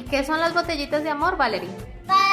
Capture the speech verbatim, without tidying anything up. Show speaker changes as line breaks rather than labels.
¿Y qué son las botellitas de amor, Valerie?
Para